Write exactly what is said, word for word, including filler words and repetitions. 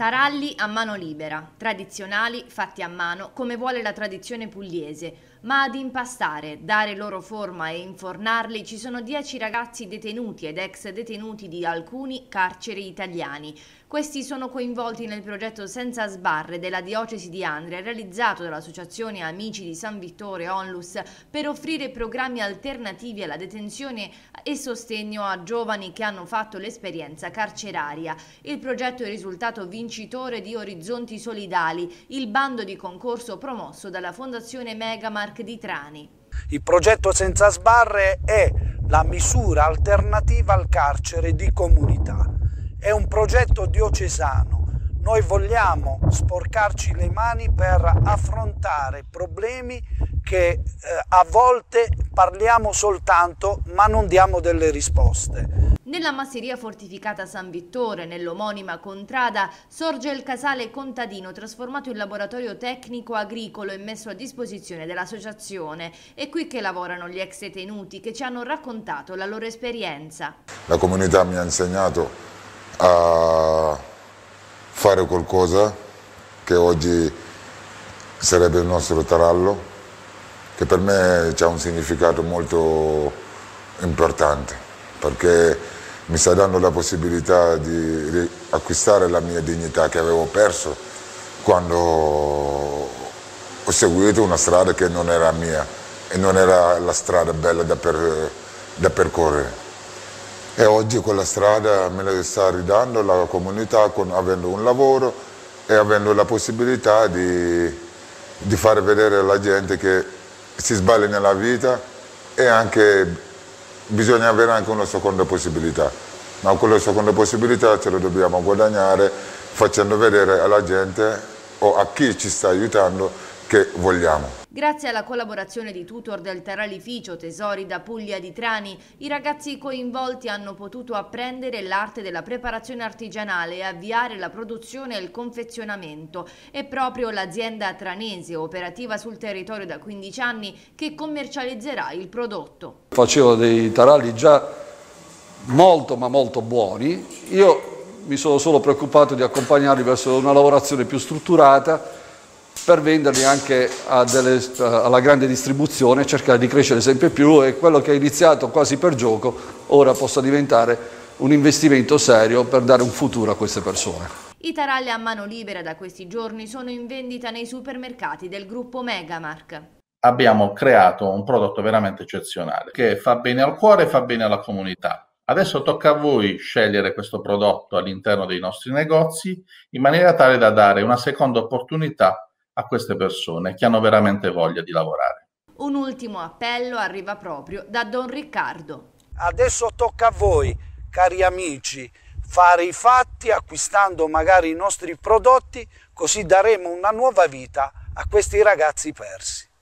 Taralli a mano libera, tradizionali fatti a mano come vuole la tradizione pugliese, ma ad impastare, dare loro forma e infornarli ci sono dieci ragazzi detenuti ed ex detenuti di alcuni carceri italiani. Questi sono coinvolti nel progetto Senza Sbarre della diocesi di Andria, realizzato dall'associazione Amici di San Vittore Onlus per offrire programmi alternativi alla detenzione e sostegno a giovani che hanno fatto l'esperienza carceraria. Il progetto è il risultato vincitore di Orizzonti Solidali, il bando di concorso promosso dalla Fondazione Megamark di Trani. Il progetto Senza Sbarre è la misura alternativa al carcere di comunità. È un progetto diocesano. Noi vogliamo sporcarci le mani per affrontare problemi che eh, a volte parliamo soltanto ma non diamo delle risposte. Nella masseria fortificata San Vittore, nell'omonima contrada, sorge il casale contadino trasformato in laboratorio tecnico agricolo e messo a disposizione dell'associazione. È qui che lavorano gli ex detenuti che ci hanno raccontato la loro esperienza. La comunità mi ha insegnato a fare qualcosa che oggi sarebbe il nostro tarallo, che per me ha un significato molto importante, perché mi sta dando la possibilità di riacquistare la mia dignità che avevo perso quando ho seguito una strada che non era mia e non era la strada bella da, per, da percorrere. E oggi quella strada me la sta ridando la comunità con, avendo un lavoro e avendo la possibilità di, di fare vedere alla gente che si sbaglia nella vita e anche bisogna avere anche una seconda possibilità, ma quella seconda possibilità ce la dobbiamo guadagnare facendo vedere alla gente o a chi ci sta aiutando che vogliamo. Grazie alla collaborazione di tutor del Taralificio Tesori da Puglia di Trani, i ragazzi coinvolti hanno potuto apprendere l'arte della preparazione artigianale e avviare la produzione e il confezionamento. È proprio l'azienda tranese, operativa sul territorio da quindici anni, che commercializzerà il prodotto. Facevo dei taralli già molto ma molto buoni, io mi sono solo preoccupato di accompagnarli verso una lavorazione più strutturata per venderli anche a delle, alla grande distribuzione, cercare di crescere sempre più e quello che è iniziato quasi per gioco ora possa diventare un investimento serio per dare un futuro a queste persone. I taralli a mano libera da questi giorni sono in vendita nei supermercati del gruppo Megamark. Abbiamo creato un prodotto veramente eccezionale che fa bene al cuore e fa bene alla comunità. Adesso tocca a voi scegliere questo prodotto all'interno dei nostri negozi in maniera tale da dare una seconda opportunità a queste persone che hanno veramente voglia di lavorare. Un ultimo appello arriva proprio da Don Riccardo. Adesso tocca a voi, cari amici, fare i fatti acquistando magari i nostri prodotti, così daremo una nuova vita a questi ragazzi persi.